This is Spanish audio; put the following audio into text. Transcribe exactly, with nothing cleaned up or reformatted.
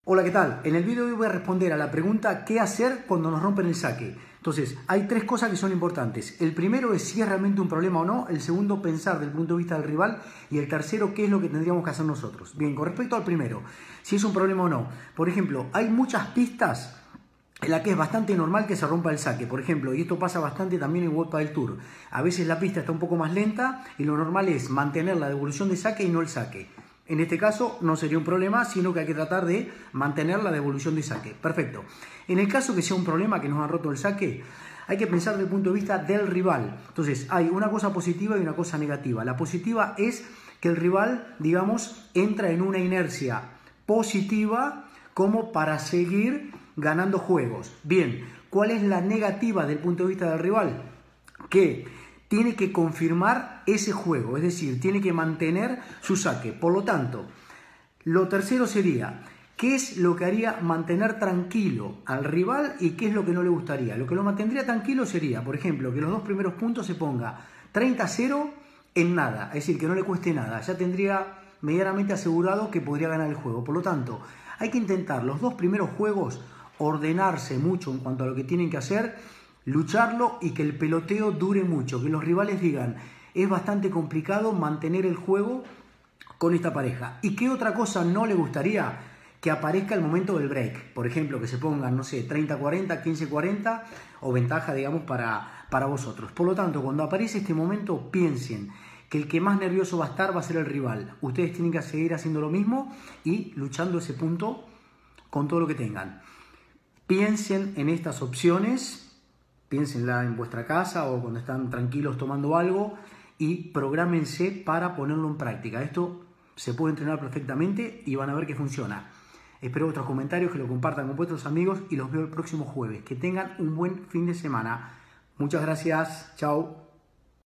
Hola, ¿qué tal? En el vídeo de hoy voy a responder a la pregunta ¿qué hacer cuando nos rompen el saque? Entonces, hay tres cosas que son importantes. El primero es si es realmente un problema o no. El segundo, pensar desde el punto de vista del rival. Y el tercero, qué es lo que tendríamos que hacer nosotros. Bien, con respecto al primero, si es un problema o no. Por ejemplo, hay muchas pistas en la que es bastante normal que se rompa el saque. Por ejemplo, y esto pasa bastante también en World Padel Tour. A veces la pista está un poco más lenta y lo normal es mantener la devolución de saque y no el saque. En este caso no sería un problema, sino que hay que tratar de mantener la devolución de saque. Perfecto. En el caso que sea un problema, que nos han roto el saque, hay que pensar desde el punto de vista del rival. Entonces, hay una cosa positiva y una cosa negativa. La positiva es que el rival, digamos, entra en una inercia positiva como para seguir ganando juegos. Bien, ¿cuál es la negativa desde el punto de vista del rival? Que tiene que confirmar ese juego, es decir, tiene que mantener su saque. Por lo tanto, lo tercero sería, ¿qué es lo que haría mantener tranquilo al rival y qué es lo que no le gustaría? Lo que lo mantendría tranquilo sería, por ejemplo, que los dos primeros puntos se ponga treinta a cero en nada, es decir, que no le cueste nada. Ya tendría medianamente asegurado que podría ganar el juego. Por lo tanto, hay que intentar los dos primeros juegos ordenarse mucho en cuanto a lo que tienen que hacer, lucharlo y que el peloteo dure mucho, que los rivales digan, es bastante complicado mantener el juego con esta pareja. ¿Y qué otra cosa no le gustaría? Que aparezca el momento del break. Por ejemplo, que se pongan, no sé, treinta a cuarenta, quince a cuarenta o ventaja, digamos, para, para vosotros. Por lo tanto, cuando aparece este momento, piensen que el que más nervioso va a estar va a ser el rival. Ustedes tienen que seguir haciendo lo mismo y luchando ese punto con todo lo que tengan. Piensen en estas opciones. Piénsenla en vuestra casa o cuando están tranquilos tomando algo y prográmense para ponerlo en práctica. Esto se puede entrenar perfectamente y van a ver que funciona. Espero otros comentarios, que lo compartan con vuestros amigos y los veo el próximo jueves. Que tengan un buen fin de semana. Muchas gracias. Chao.